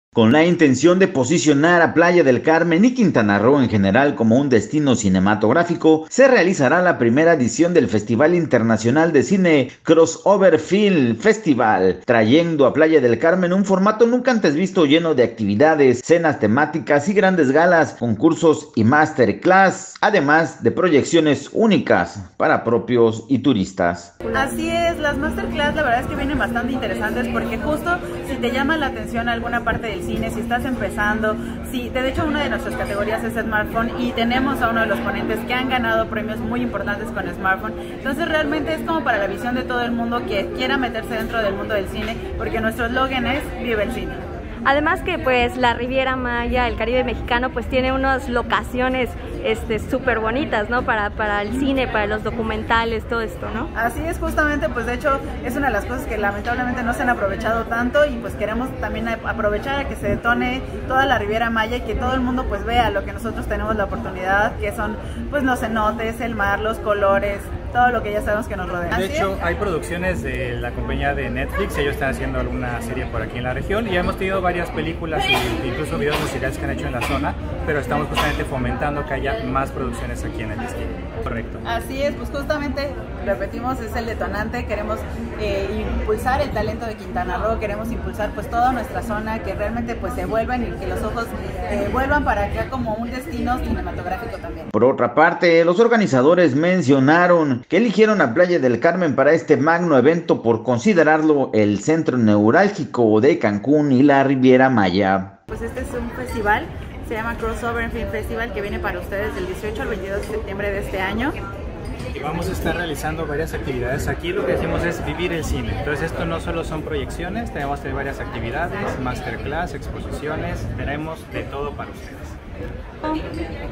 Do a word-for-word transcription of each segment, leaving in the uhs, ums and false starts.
Con la intención de posicionar a Playa del Carmen y Quintana Roo en general como un destino cinematográfico, se realizará la primera edición del Festival Internacional de Cine Crossover Film Festival, trayendo a Playa del Carmen un formato nunca antes visto lleno de actividades, cenas temáticas y grandes galas, concursos y masterclass, además de proyecciones únicas para propios y turistas. Así es, las masterclass la verdad es que vienen bastante interesantes porque justo si te llama la atención alguna parte del cine, si estás empezando, si de hecho una de nuestras categorías es smartphone y tenemos a uno de los ponentes que han ganado premios muy importantes con smartphone, entonces realmente es como para la visión de todo el mundo que quiera meterse dentro del mundo del cine, porque nuestro eslogan es Vive el Cine. Además que pues la Riviera Maya, el Caribe mexicano, pues tiene unas locaciones este súper bonitas, ¿no? Para, para el cine, para los documentales, todo esto, ¿no? Así es, justamente, pues de hecho es una de las cosas que lamentablemente no se han aprovechado tanto y pues queremos también aprovechar a que se detone toda la Riviera Maya y que todo el mundo pues vea lo que nosotros tenemos la oportunidad, que son pues los cenotes, el mar, los colores, todo lo que ya sabemos que nos rodea. De hecho, hay producciones de la compañía de Netflix, ellos están haciendo alguna serie por aquí en la región y hemos tenido varias películas e incluso videos musicales que han hecho en la zona, pero estamos justamente fomentando que haya más producciones aquí en el destino. Correcto. Así es, pues justamente, repetimos, es el detonante, queremos eh, impulsar el talento de Quintana Roo, queremos impulsar pues toda nuestra zona, que realmente pues se vuelvan y que los ojos eh, vuelvan para acá como un destino cinematográfico también. Por otra parte, los organizadores mencionaron que eligieron a Playa del Carmen para este magno evento por considerarlo el centro neurálgico de Cancún y la Riviera Maya. Pues este es un festival, se llama Crossover Film Festival, que viene para ustedes del dieciocho al veintidós de septiembre de este año. Y vamos a estar realizando varias actividades. Aquí lo que decimos es vivir el cine. Entonces esto no solo son proyecciones, tenemos varias actividades, masterclass, exposiciones, tenemos de todo para ustedes.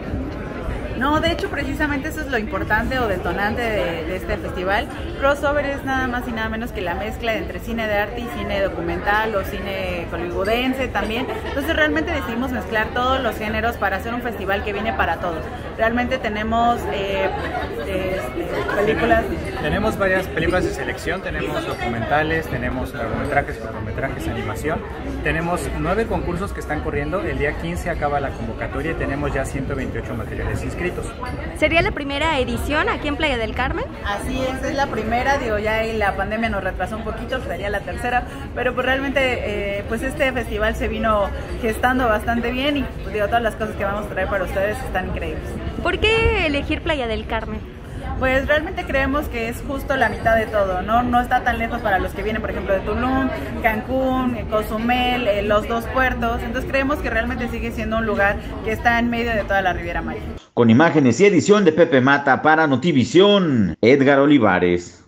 No, de hecho precisamente eso es lo importante o detonante de, de este festival. Crossover es nada más y nada menos que la mezcla entre cine de arte y cine documental o cine hollywoodense también. Entonces realmente decidimos mezclar todos los géneros para hacer un festival que viene para todos. Realmente tenemos eh, eh, películas... Tenemos varias películas de selección, tenemos documentales, tenemos largometrajes, cortometrajes, animación. Tenemos nueve concursos que están corriendo, el día quince acaba la convocatoria y tenemos ya ciento veintiocho materiales inscritos. ¿Sería la primera edición aquí en Playa del Carmen? Así es, es la primera, digo, ya ahí la pandemia nos retrasó un poquito, sería la tercera, pero pues realmente eh, pues este festival se vino gestando bastante bien y pues, digo, todas las cosas que vamos a traer para ustedes están increíbles. ¿Por qué elegir Playa del Carmen? Pues realmente creemos que es justo la mitad de todo, ¿no? No está tan lejos para los que vienen, por ejemplo, de Tulum, Cancún, Cozumel, eh, los dos puertos. Entonces creemos que realmente sigue siendo un lugar que está en medio de toda la Riviera Maya. Con imágenes y edición de Pepe Mata para Notivisión, Edgar Olivares.